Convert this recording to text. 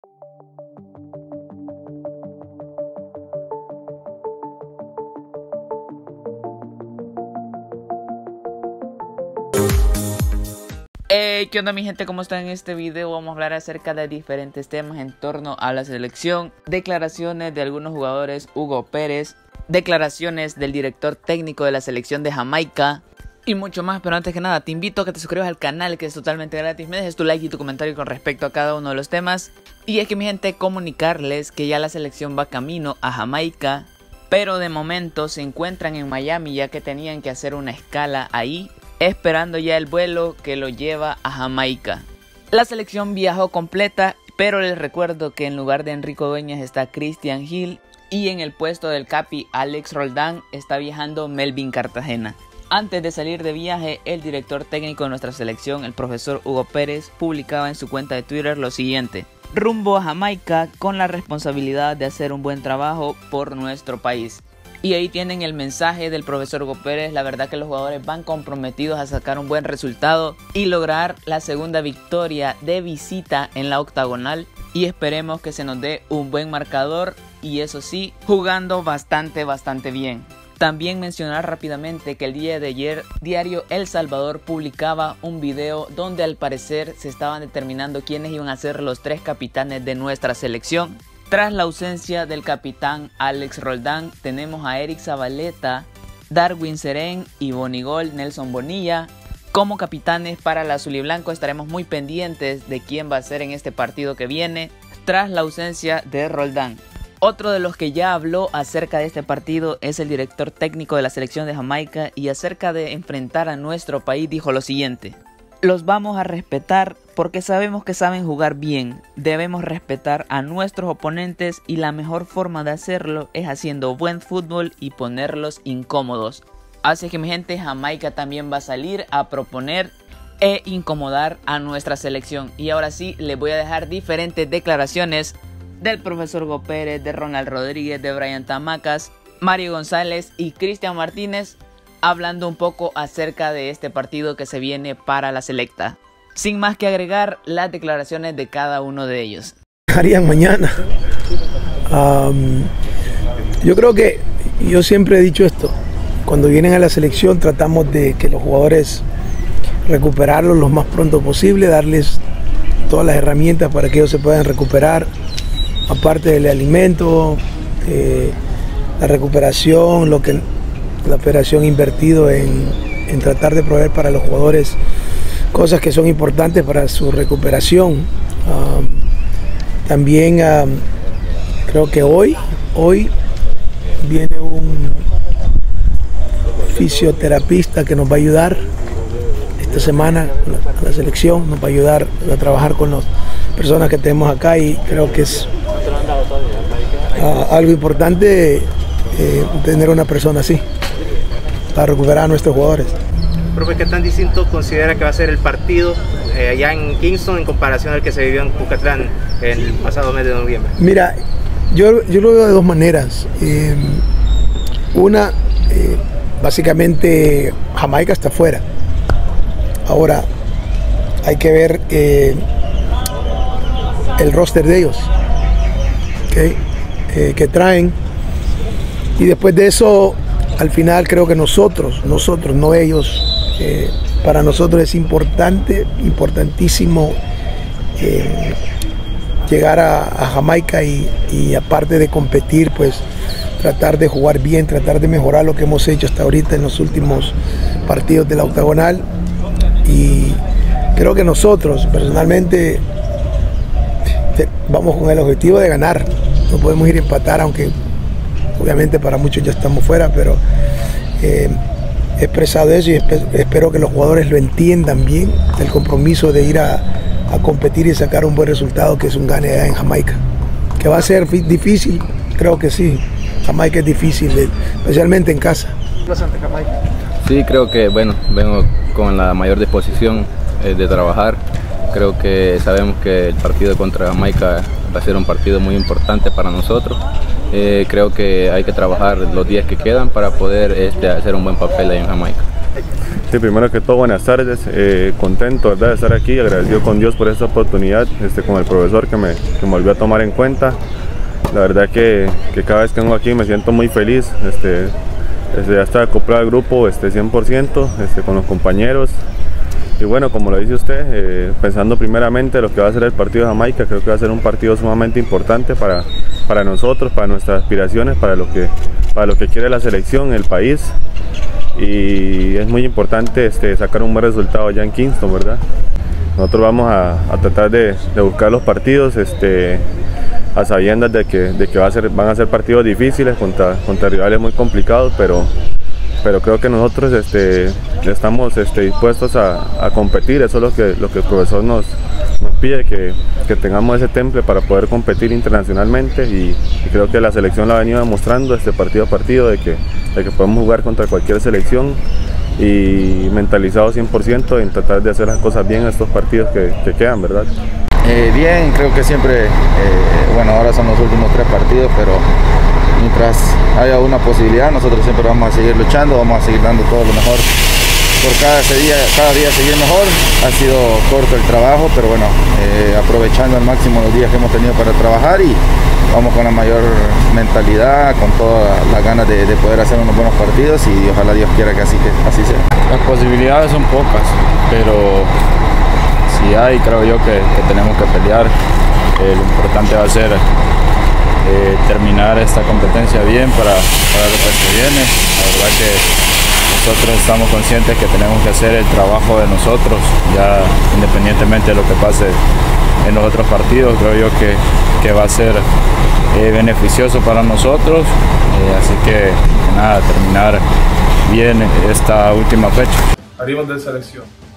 Hey, ¿qué onda mi gente? ¿Cómo están? En este video vamos a hablar acerca de diferentes temas en torno a la selección, declaraciones de algunos jugadores, Hugo Pérez, declaraciones del director técnico de la selección de Jamaica y mucho más. Pero antes que nada te invito a que te suscribas al canal, que es totalmente gratis, me dejes tu like y tu comentario con respecto a cada uno de los temas. Y es que mi gente, comunicarles que ya la selección va camino a Jamaica, pero de momento se encuentran en Miami, ya que tenían que hacer una escala ahí, esperando ya el vuelo que lo lleva a Jamaica. La selección viajó completa, pero les recuerdo que en lugar de Enrico Dueñas está Christian Gil y en el puesto del capi Alex Roldán está viajando Melvin Cartagena. Antes de salir de viaje, el director técnico de nuestra selección, el profesor Hugo Pérez, publicaba en su cuenta de Twitter lo siguiente: rumbo a Jamaica con la responsabilidad de hacer un buen trabajo por nuestro país. Y ahí tienen el mensaje del profesor Hugo Pérez. La verdad que los jugadores van comprometidos a sacar un buen resultado y lograr la segunda victoria de visita en la octagonal. Y esperemos que se nos dé un buen marcador y eso sí, jugando bastante bien. También mencionar rápidamente que el día de ayer, Diario El Salvador publicaba un video donde al parecer se estaban determinando quiénes iban a ser los 3 capitanes de nuestra selección. Tras la ausencia del capitán Alex Roldán, tenemos a Eric Zabaleta, Darwin Serén y Bonigol Nelson Bonilla como capitanes para el azul y blanco. Estaremos muy pendientes de quién va a ser en este partido que viene tras la ausencia de Roldán. Otro de los que ya habló acerca de este partido es el director técnico de la selección de Jamaica, y acerca de enfrentar a nuestro país dijo lo siguiente: los vamos a respetar porque sabemos que saben jugar bien. Debemos respetar a nuestros oponentes y la mejor forma de hacerlo es haciendo buen fútbol y ponerlos incómodos. Así que mi gente, Jamaica también va a salir a proponer e incomodar a nuestra selección. Y ahora sí, les voy a dejar diferentes declaraciones del profesor Hugo Pérez, de Ronald Rodríguez, de Brian Tamacas, Mario González y Cristian Martínez, hablando un poco acerca de este partido que se viene para la selecta. Sin más que agregar, las declaraciones de cada uno de ellos. Harían mañana. Yo creo que yo siempre he dicho esto: cuando vienen a la selección tratamos de que los jugadores recuperarlos lo más pronto posible, darles todas las herramientas para que ellos se puedan recuperar, aparte del alimento, la recuperación, la operación invertido en tratar de proveer para los jugadores cosas que son importantes para su recuperación. También creo que hoy viene un fisioterapista que nos va a ayudar esta semana a la selección, nos va a ayudar a trabajar con las personas que tenemos acá, y creo que es algo importante tener una persona así para recuperar a nuestros jugadores. Profe, ¿qué tan distinto considera que va a ser el partido allá en Kingston en comparación al que se vivió en Cucatlán el pasado mes de noviembre? Mira, yo lo veo de dos maneras. Una, básicamente Jamaica está afuera. Ahora hay que ver el roster de ellos, ¿okay? Que traen, y después de eso, al final creo que nosotros, no ellos, para nosotros es importantísimo llegar a Jamaica y aparte de competir, pues tratar de jugar bien, tratar de mejorar lo que hemos hecho hasta ahorita en los últimos partidos de la octagonal. Y creo que nosotros personalmente vamos con el objetivo de ganar. No podemos ir a empatar, aunque obviamente para muchos ya estamos fuera, pero he expresado eso y espero que los jugadores lo entiendan bien, el compromiso de ir a competir y sacar un buen resultado, que es un gane allá en Jamaica. Que va a ser difícil, creo que sí. Jamaica es difícil, especialmente en casa. Sí, creo que bueno, vengo con la mayor disposición de trabajar. Creo que sabemos que el partido contra Jamaica va a ser un partido muy importante para nosotros. Creo que hay que trabajar los días que quedan para poder hacer un buen papel ahí en Jamaica. Sí, primero que todo, buenas tardes, contento, ¿verdad?, de estar aquí, agradecido con Dios por esta oportunidad, con el profesor que me volvió a tomar en cuenta. La verdad que cada vez que vengo aquí me siento muy feliz, ya está acoplado al grupo 100%, con los compañeros. Y bueno, como lo dice usted, pensando primeramente en lo que va a ser el partido de Jamaica, creo que va a ser un partido sumamente importante para nosotros, para nuestras aspiraciones, para lo que quiere la selección, el país. Y es muy importante sacar un buen resultado allá en Kingston, ¿verdad? Nosotros vamos a tratar de buscar los partidos a sabiendas de que van a ser partidos difíciles contra rivales muy complicados, pero creo que nosotros estamos dispuestos a competir. Eso es lo que el profesor nos pide, que tengamos ese temple para poder competir internacionalmente, y creo que la selección lo ha venido demostrando partido a partido de que podemos jugar contra cualquier selección, y mentalizado 100% en tratar de hacer las cosas bien en estos partidos que quedan, ¿verdad? Bien, creo que siempre, bueno, ahora son los últimos 3 partidos, pero mientras haya una posibilidad, nosotros siempre vamos a seguir luchando, vamos a seguir dando todo lo mejor por cada día seguir mejor. Ha sido corto el trabajo, pero bueno, aprovechando al máximo los días que hemos tenido para trabajar, y vamos con la mayor mentalidad, con todas las ganas de poder hacer unos buenos partidos, y ojalá Dios quiera que así sea. Las posibilidades son pocas, pero si hay, creo yo que tenemos que pelear. Lo importante va a ser terminar esta competencia bien para lo que viene. La verdad que nosotros estamos conscientes que tenemos que hacer el trabajo de nosotros, ya independientemente de lo que pase en los otros partidos. Creo yo que va a ser beneficioso para nosotros, así que nada, terminar bien esta última fecha. Arriba de selección.